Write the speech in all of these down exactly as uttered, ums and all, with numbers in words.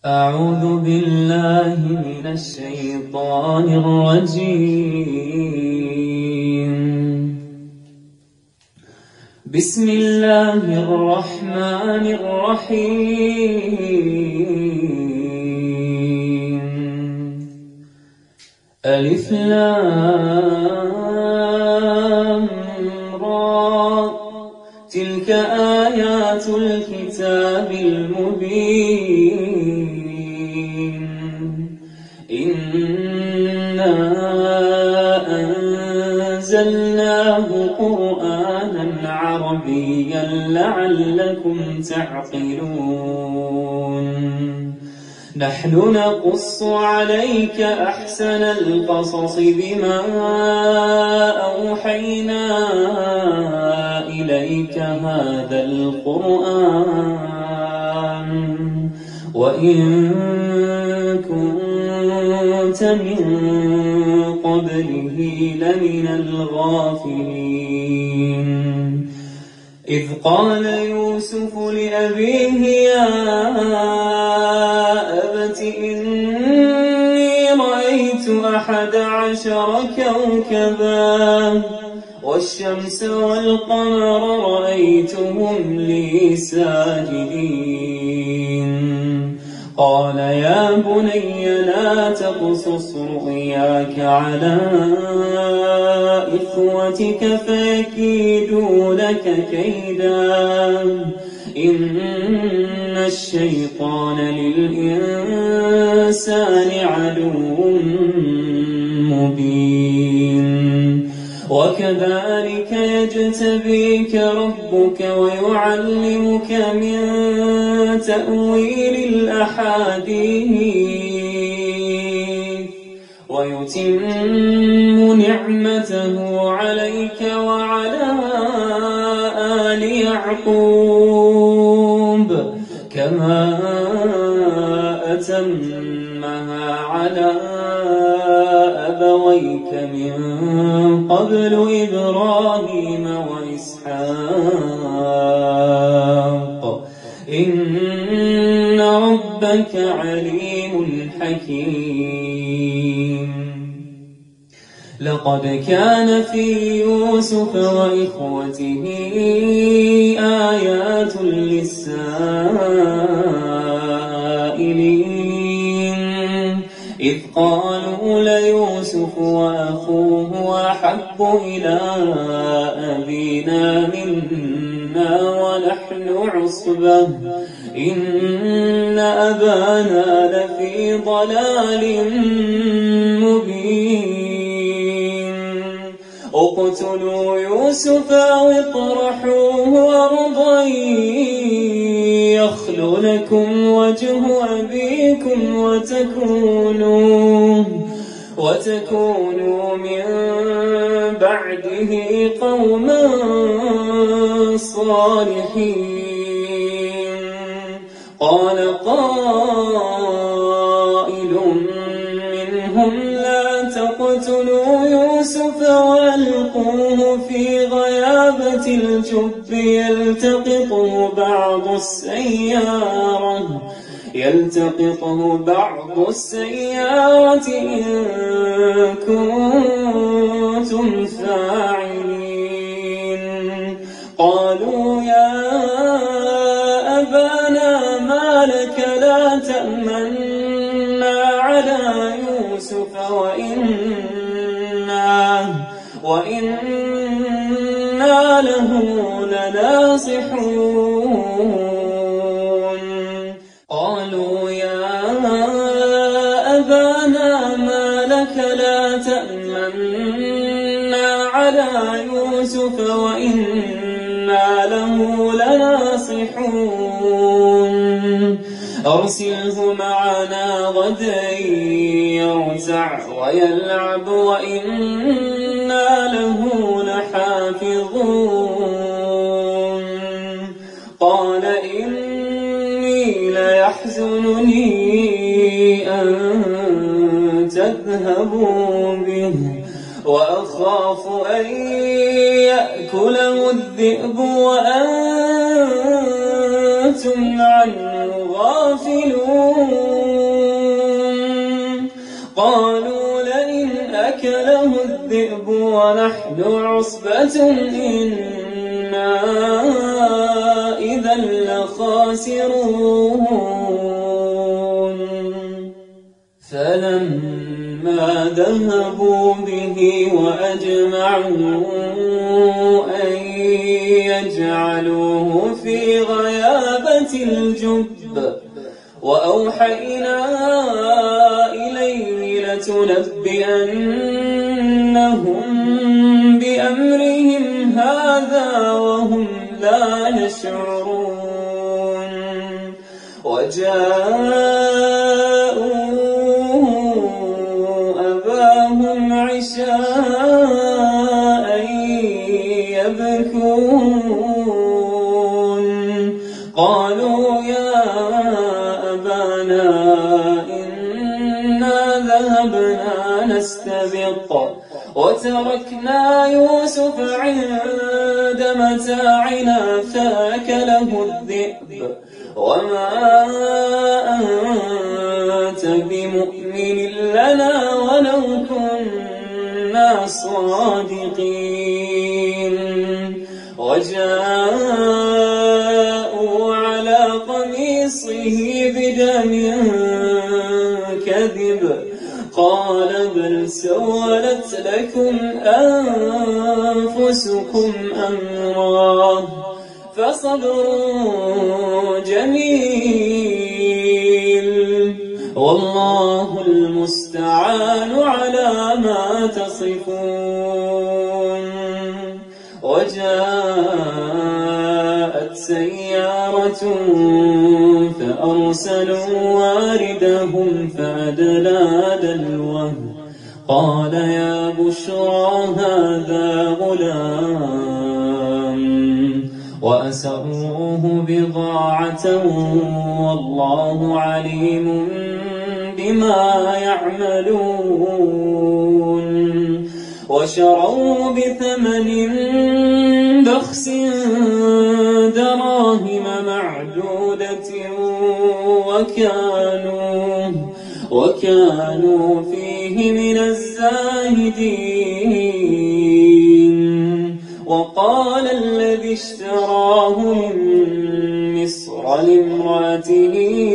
أعوذ بالله من الشيطان الرجيم. بسم الله الرحمن الرحيم. ألف لام را، تلك آيات الكتاب المبين. إنا أنزلناه قرآنا عربيا لعلكم تعقلون. نحن نقص عليك أحسن القصص بما أوحينا إليك هذا القرآن وإن كنت من قبله لمن الغافلين. إذ قال يوسف لأبيه يا أبت إني رأيت أحد عشر كوكبا والشمس والقمر رأيتهم لي ساجدين. قال يا بني لا تقصص رؤياك على إخوتك فيكيدوا لك كيدا إن الشيطان للإنسان عدو مبين. وكذلك يجتبيك ربك ويعلمك من تأويل الأحاديث ويتم نعمته عليك وعلى آل يعقوب كما أتمها على أبويك من قبل إبراهيم وإسحاق إن ربك عليم حكيم. لقد كان في يوسف وإخوته آيات للسائلين إذ قالوا ليوسف وأخوه أحب إلى أبينا منا ونحن عصبة إن أبانا لفي ضلال مبين. اقتلوا يوسف أو اطرحوه أرضا يخل لكم وجه أبيكم وتكونوا وتكونوا من بعده قوما صالحين. قال قائل منهم لا تقتلوا يوسف وألقوه في غيابة الجب يلتقطه بعض السيارة يلتقطه بعض السيارة إن كنتم فاعلين. قالوا يا أبانا ما لك لا تأمنا على يوسف وإنا, وإنا له لناصحون. قالوا يا أبانا ما لك لا تأمنا على يوسف وإنا له لناصحون. أرسله معنا غدا يرتع ويلعب وإنا له لحافظون. قال إني ليحزنني أن تذهبوا به وأخاف أن يأكله الذئب وأنتم عنه غافلون. ونحن عصبة إنا إذا لخاسرون فلما ذهبوا به وأجمعوا أن يجعلوه في غيابة الجب وأوحينا إليه لتنبئنهم بأمرهم هذا وهم لا يشعرون وجاءوا أباهم عشاء يبكون قالوا يا أبانا إنا ذهبنا نستبق وتركنا يوسف عند متاعنا فأكله الذئب وما أنت بمؤمن لنا ولو كنا صادقين وجاءوا على قميصه بدم كذب قال بل سولت لكم أنفسكم أمرا فصبر جميل والله المستعان على ما تصفون وجاءت سيارة فأرسلوا واردهم فأدلى دلوه قال يا بشرى هذا غلام وأسروه بضاعة والله عليم بما يعملون وشروا بثمن بخس دراهم معدودة وكانوا وكانوا فيه من الزاهدين وقال الذي اشتراه من مصر لامرأته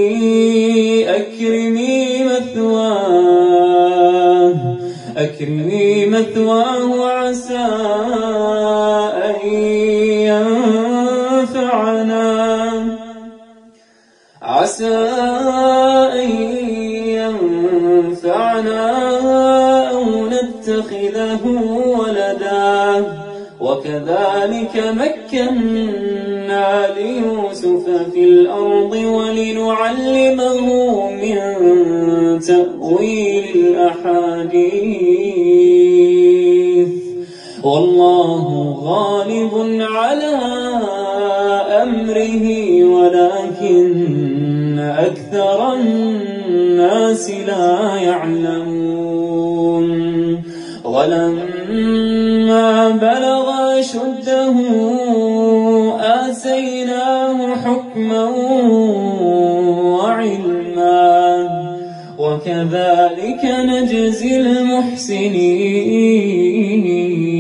أكرمي مثواه أكرمي مثواه عسى أن ينفعنا عسى أن ينفعنا أو نتخذه ولدا وكذلك مكنا ليوسف في الأرض ولنعلمه من تأويل الأحاديث والله غالب على أمره ولكن أكثر الناس لا يعلمون ولما بلغ أشده آتيناه حكما وعلما وكذلك نجزي المحسنين